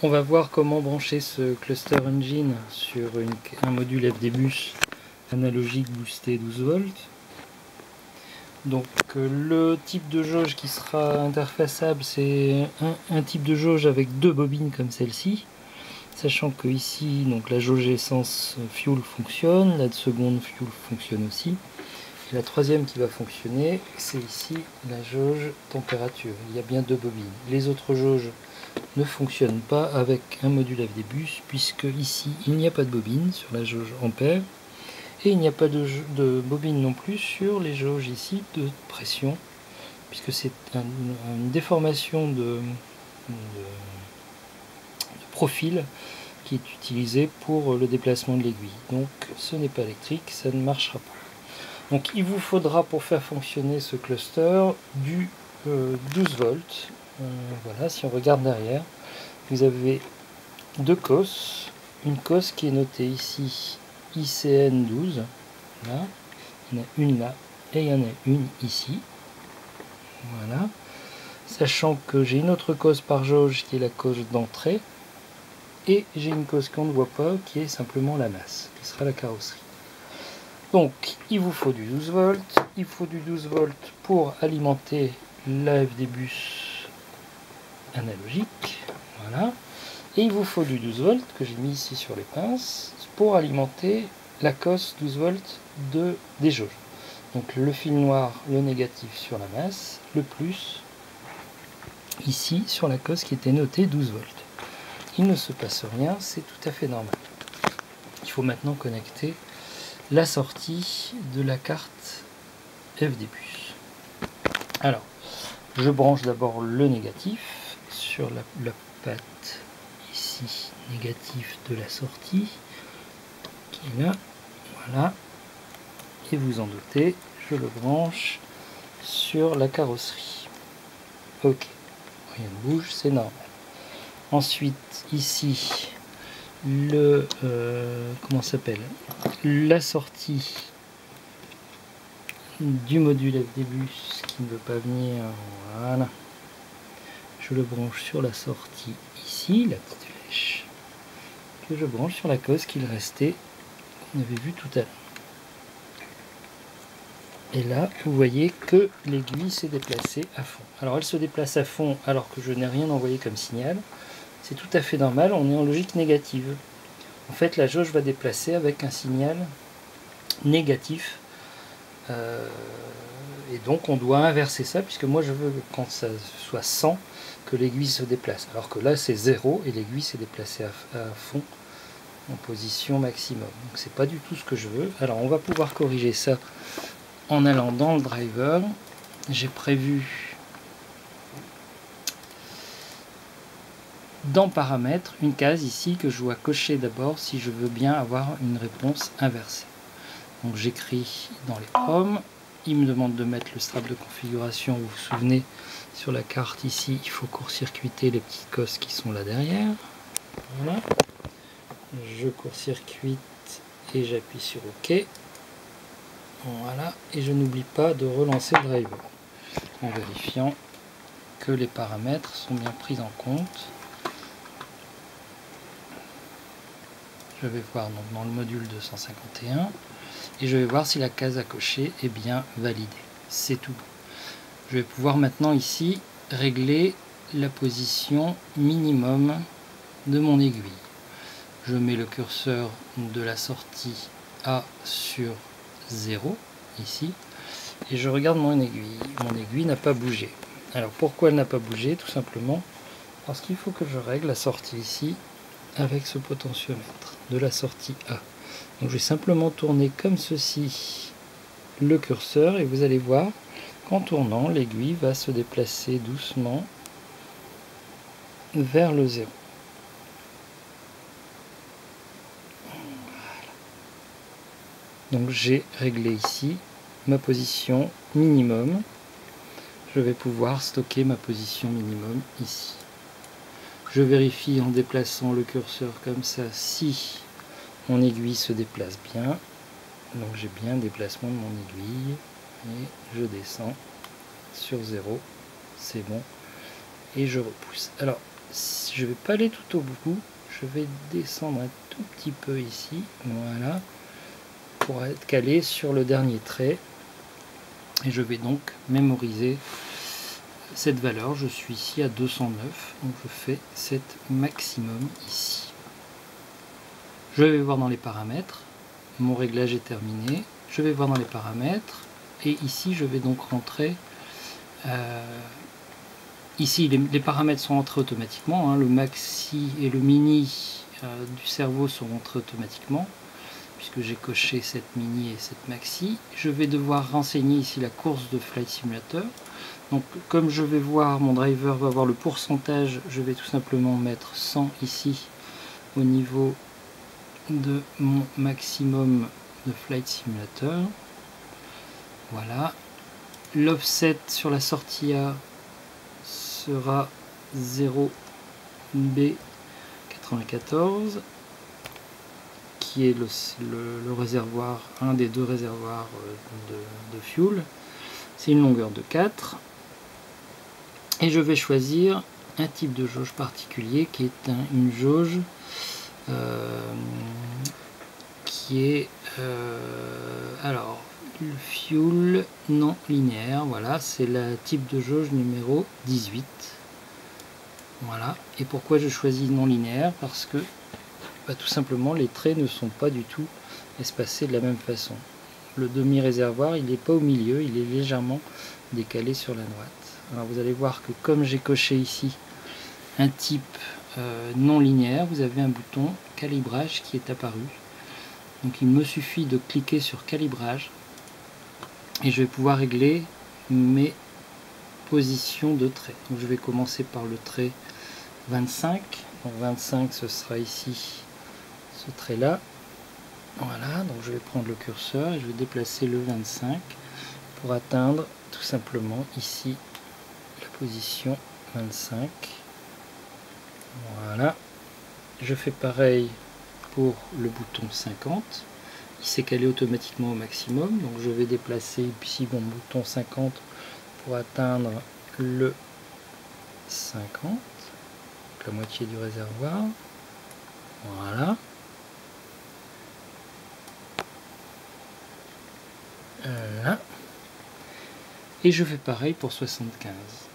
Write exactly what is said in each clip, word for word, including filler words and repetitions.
on va voir comment brancher ce cluster engine sur une, un module F D bus analogique boosté douze volts. Donc le type de jauge qui sera interfaçable, c'est un, un type de jauge avec deux bobines comme celle-ci, sachant que ici donc la jauge essence fuel fonctionne, la seconde fuel fonctionne aussi, et la troisième qui va fonctionner, c'est ici la jauge température. Il y a bien deux bobines. Les autres jauges ne fonctionnent pas avec un module F D bus, puisque ici il n'y a pas de bobine sur la jauge ampère. Et il n'y a pas de, de bobine non plus sur les jauges ici de pression, puisque c'est un, une déformation de, de, de profil qui est utilisée pour le déplacement de l'aiguille. Donc ce n'est pas électrique, ça ne marchera pas. Donc il vous faudra pour faire fonctionner ce cluster du euh, douze volts. Euh, voilà, si on regarde derrière, vous avez deux cos, une cos qui est notée ici I C N douze, là, il y en a une là, et il y en a une ici, voilà, sachant que j'ai une autre cause par jauge qui est la cause d'entrée, et j'ai une cause qu'on ne voit pas qui est simplement la masse, qui sera la carrosserie. Donc il vous faut du douze volts, il faut du douze volts pour alimenter la F D bus analogique, voilà, et il vous faut du douze volts que j'ai mis ici sur les pinces pour alimenter la cos douze volts de, des jauges. Donc le fil noir, le négatif sur la masse, le plus ici sur la cos qui était notée douze volts. Il ne se passe rien, c'est tout à fait normal. Il faut maintenant connecter la sortie de la carte F D bus. Alors, je branche d'abord le négatif sur la, la patte ici négatif de la sortie qui est là, voilà, et vous en doutez, je le branche sur la carrosserie. Ok, rien ne bouge, c'est normal. Ensuite ici le euh, comment s'appelle la sortie du module F D bus qui ne veut pas venir, voilà, je le branche sur la sortie ici, la petite flèche que je branche sur la cause qu'il restait, qu'on avait vu tout à l'heure. Et là vous voyez que l'aiguille s'est déplacée à fond. Alors elle se déplace à fond alors que je n'ai rien envoyé comme signal, c'est tout à fait normal, on est en logique négative. En fait la jauge va déplacer avec un signal négatif. Euh, et donc on doit inverser ça, puisque moi je veux quand ça soit cent que l'aiguille se déplace, alors que là c'est zéro et l'aiguille s'est déplacée à, à fond en position maximum. Donc c'est pas du tout ce que je veux. Alors on va pouvoir corriger ça en allant dans le driver. J'ai prévu dans paramètres une case ici que je dois cocher d'abord si je veux bien avoir une réponse inversée. Donc j'écris dans les proms, il me demande de mettre le strap de configuration. Vous vous souvenez, sur la carte ici, il faut court-circuiter les petites cosses qui sont là derrière. Voilà. Je court-circuite et j'appuie sur OK. Voilà. Et je n'oublie pas de relancer le driver en vérifiant que les paramètres sont bien pris en compte. Je vais voir donc dans le module deux cent cinquante et un. Et je vais voir si la case à cocher est bien validée. C'est tout. Je vais pouvoir maintenant ici régler la position minimum de mon aiguille. Je mets le curseur de la sortie A sur zéro, ici, et je regarde mon aiguille. Mon aiguille n'a pas bougé. Alors pourquoi elle n'a pas bougé? Tout simplement parce qu'il faut que je règle la sortie ici avec ce potentiomètre de la sortie A. Donc je vais simplement tourner comme ceci le curseur et vous allez voir qu'en tournant, l'aiguille va se déplacer doucement vers le zéro. Donc j'ai réglé ici ma position minimum. Je vais pouvoir stocker ma position minimum ici. Je vérifie en déplaçant le curseur comme ça si mon aiguille se déplace bien. Donc j'ai bien déplacement de mon aiguille et je descends sur zéro, c'est bon, et je repousse. Alors je ne vais pas aller tout au bout, je vais descendre un tout petit peu ici, voilà, pour être calé sur le dernier trait. Et je vais donc mémoriser cette valeur. Je suis ici à deux cent neuf, donc je fais set maximum ici. Je vais voir dans les paramètres, mon réglage est terminé. Je vais voir dans les paramètres, et ici je vais donc rentrer, euh, ici les, les paramètres sont rentrés automatiquement, hein, le maxi et le mini euh, du cerveau sont rentrés automatiquement, puisque j'ai coché cette mini et cette maxi. Je vais devoir renseigner ici la course de Flight Simulator. Donc comme je vais voir, mon driver va voir le pourcentage, je vais tout simplement mettre cent ici au niveau de mon maximum de Flight Simulator. Voilà. L'offset sur la sortie A sera zéro B quatre-vingt-quatorze, qui est le, le, le réservoir, un des deux réservoirs de, de fuel. C'est une longueur de quatre. Et je vais choisir un type de jauge particulier qui est un, une jauge euh, qui est euh, alors le fuel non linéaire. Voilà, c'est le type de jauge numéro dix-huit. Voilà. Et pourquoi je choisis non linéaire? Parce que bah, tout simplement les traits ne sont pas du tout espacés de la même façon. Le demi-réservoir, il n'est pas au milieu, il est légèrement décalé sur la droite. Alors vous allez voir que comme j'ai coché ici un type euh, non linéaire, vous avez un bouton calibrage qui est apparu. Donc il me suffit de cliquer sur calibrage et je vais pouvoir régler mes positions de trait. Donc je vais commencer par le trait vingt-cinq. Donc vingt-cinq, ce sera ici ce trait là. Voilà, donc je vais prendre le curseur et je vais déplacer le vingt-cinq pour atteindre tout simplement ici la position vingt-cinq. Voilà, je fais pareil pour le bouton cinquante. Il s'est calé automatiquement au maximum, donc je vais déplacer ici mon bouton cinquante pour atteindre le cinquante, donc la moitié du réservoir. Voilà. Là. Et je fais pareil pour soixante-quinze.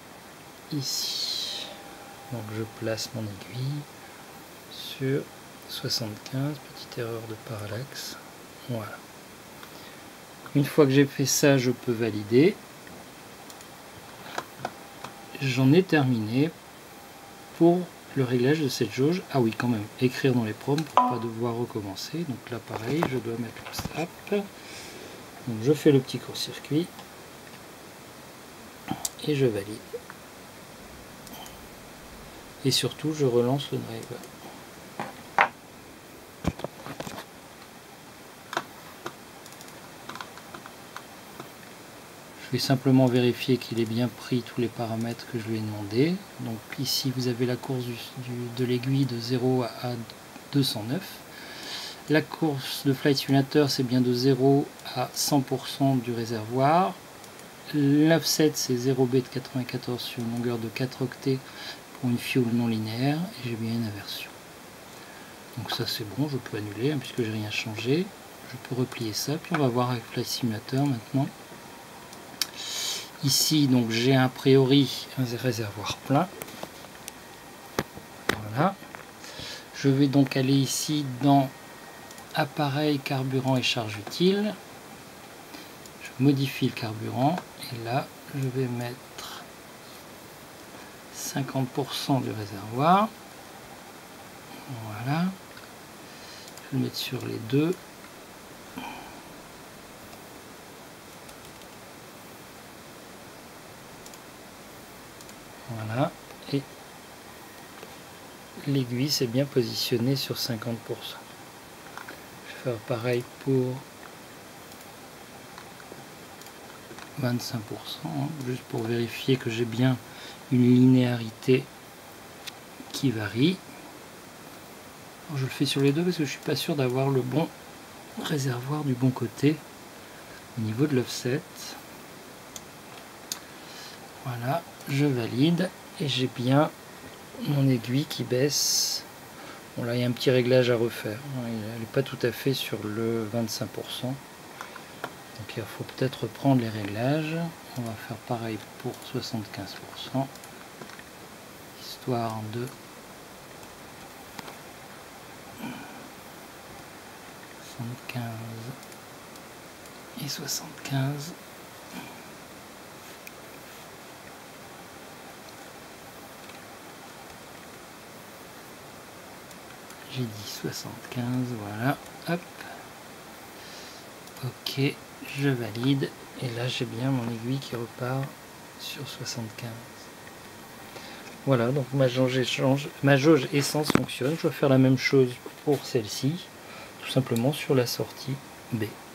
Ici. Donc je place mon aiguille sur soixante-quinze, petite erreur de parallaxe. Voilà. Une fois que j'ai fait ça, je peux valider. J'en ai terminé pour le réglage de cette jauge. Ah oui, quand même, écrire dans les prompts pour ne pas devoir recommencer. Donc là, pareil, je dois mettre le stop. Donc je fais le petit court-circuit et je valide. Et surtout, je relance le driver. Je vais simplement vérifier qu'il ait bien pris tous les paramètres que je lui ai demandé. Donc ici, vous avez la course du, du, de l'aiguille de zéro à deux cent neuf. La course de Flight Simulator, c'est bien de zéro à cent pour cent du réservoir. L'offset, c'est zéro B de quatre-vingt-quatorze sur une longueur de quatre octets pour une fuel non linéaire. Et j'ai bien une inversion. Donc ça, c'est bon, je peux annuler hein, puisque j'ai rien changé. Je peux replier ça, puis on va voir avec Flight Simulator maintenant. Ici, donc j'ai a priori un réservoir plein. Voilà. Je vais donc aller ici dans appareil, carburant et charge utile. Je modifie le carburant et là je vais mettre cinquante pour cent du réservoir. Voilà. Je vais le mettre sur les deux. Voilà. Et l'aiguille s'est bien positionnée sur cinquante pour cent. Je vais faire pareil pour vingt-cinq pour cent, hein, juste pour vérifier que j'ai bien une linéarité qui varie. Alors, je le fais sur les deux parce que je suis pas sûr d'avoir le bon réservoir du bon côté au niveau de l'offset. Voilà, je valide et j'ai bien mon aiguille qui baisse. Bon là il y a un petit réglage à refaire, elle n'est pas tout à fait sur le vingt-cinq pour cent, donc il faut peut-être reprendre les réglages. On va faire pareil pour soixante-quinze pour cent, histoire de soixante-quinze et soixante-quinze. J'ai dit soixante-quinze, voilà, hop, ok, je valide, et là j'ai bien mon aiguille qui repart sur soixante-quinze. Voilà, donc ma jauge, échange, ma jauge essence fonctionne. Je vais faire la même chose pour celle-ci, tout simplement sur la sortie B.